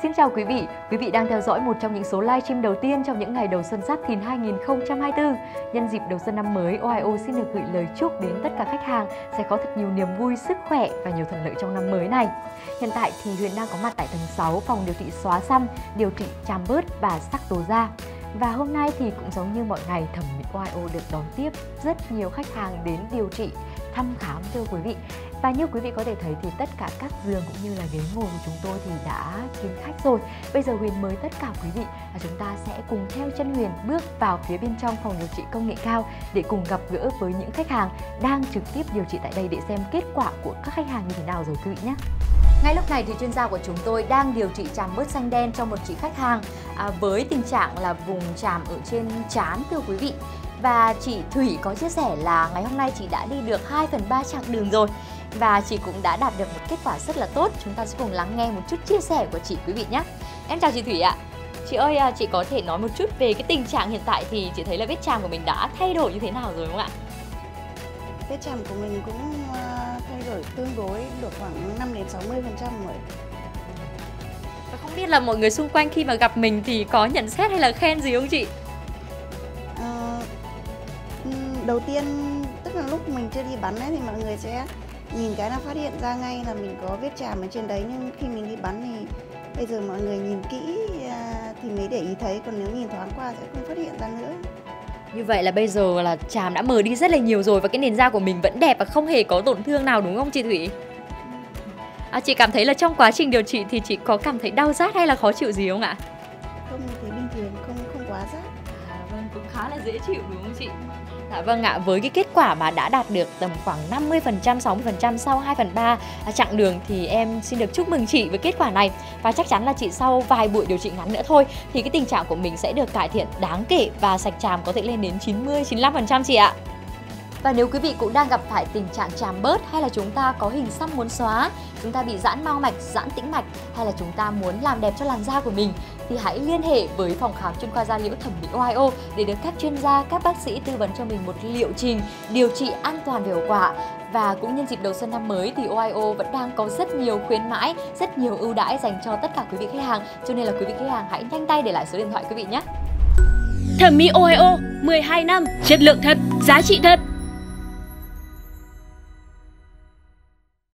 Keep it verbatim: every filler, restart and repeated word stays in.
Xin chào quý vị, quý vị đang theo dõi một trong những số livestream đầu tiên trong những ngày đầu xuân Giáp Thìn hai nghìn không trăm hai mươi tư. Nhân dịp đầu xuân năm mới, o i ô xin được gửi lời chúc đến tất cả khách hàng sẽ có thật nhiều niềm vui, sức khỏe và nhiều thuận lợi trong năm mới này. Hiện tại thì Huyền đang có mặt tại tầng sáu phòng điều trị xóa xăm, điều trị chàm bớt và sắc tố da. Và hôm nay thì cũng giống như mọi ngày, thẩm mỹ o i ô được đón tiếp rất nhiều khách hàng đến điều trị, thăm khám thưa quý vị. Và như quý vị có thể thấy thì tất cả các giường cũng như là ghế ngồi của chúng tôi thì đã kín khách rồi. Bây giờ Huyền mời tất cả quý vị là chúng ta sẽ cùng theo chân Huyền bước vào phía bên trong phòng điều trị công nghệ cao để cùng gặp gỡ với những khách hàng đang trực tiếp điều trị tại đây để xem kết quả của các khách hàng như thế nào rồi quý vị nhé. Ngay lúc này thì chuyên gia của chúng tôi đang điều trị chàm bớt xanh đen cho một chị khách hàng à, với tình trạng là vùng chàm ở trên trán thưa quý vị. Và chị Thủy có chia sẻ là ngày hôm nay chị đã đi được hai phần ba chặng đường rồi và chị cũng đã đạt được một kết quả rất là tốt. Chúng ta sẽ cùng lắng nghe một chút chia sẻ của chị quý vị nhé. Em chào chị Thủy ạ. Chị ơi, chị có thể nói một chút về cái tình trạng hiện tại thì chị thấy là vết chàm của mình đã thay đổi như thế nào rồi không ạ? Vết chàm của mình cũng thay đổi tương đối được khoảng năm đến sáu mươi phần trăm rồi. Và không biết là mọi người xung quanh khi mà gặp mình thì có nhận xét hay là khen gì không chị? À, đầu tiên tức là lúc mình chưa đi bắn ấy, thì mọi người sẽ nhìn cái là phát hiện ra ngay là mình có vết chàm ở trên đấy, nhưng khi mình đi bắn thì bây giờ mọi người nhìn kỹ thì mới để ý thấy, còn nếu nhìn thoáng qua sẽ không phát hiện ra nữa. Như vậy là bây giờ là chàm đã mờ đi rất là nhiều rồi và cái nền da của mình vẫn đẹp và không hề có tổn thương nào đúng không chị Thủy? À, chị cảm thấy là trong quá trình điều trị thì chị có cảm thấy đau rát hay là khó chịu gì không ạ? Không, thì bình thường, không không quá rát. À, vâng, cũng khá là dễ chịu đúng không chị? Dạ vâng ạ, với cái kết quả mà đã đạt được tầm khoảng năm mươi phần trăm, sáu mươi phần trăm sau hai phần ba chặng đường thì em xin được chúc mừng chị với kết quả này. Và chắc chắn là chị sau vài buổi điều trị ngắn nữa thôi thì cái tình trạng của mình sẽ được cải thiện đáng kể và sạch chàm có thể lên đến chín mươi, chín mươi lăm phần trăm chị ạ. Và nếu quý vị cũng đang gặp phải tình trạng chàm bớt hay là chúng ta có hình xăm muốn xóa, chúng ta bị giãn mao mạch, giãn tĩnh mạch hay là chúng ta muốn làm đẹp cho làn da của mình thì hãy liên hệ với phòng khám chuyên khoa da liễu thẩm mỹ o i ô để được các chuyên gia, các bác sĩ tư vấn cho mình một liệu trình điều trị an toàn và hiệu quả. Và cũng nhân dịp đầu xuân năm mới thì o i ô vẫn đang có rất nhiều khuyến mãi, rất nhiều ưu đãi dành cho tất cả quý vị khách hàng. Cho nên là quý vị khách hàng hãy nhanh tay để lại số điện thoại quý vị nhé. Thẩm mỹ o i ô mười hai năm, chất lượng thật, giá trị thật.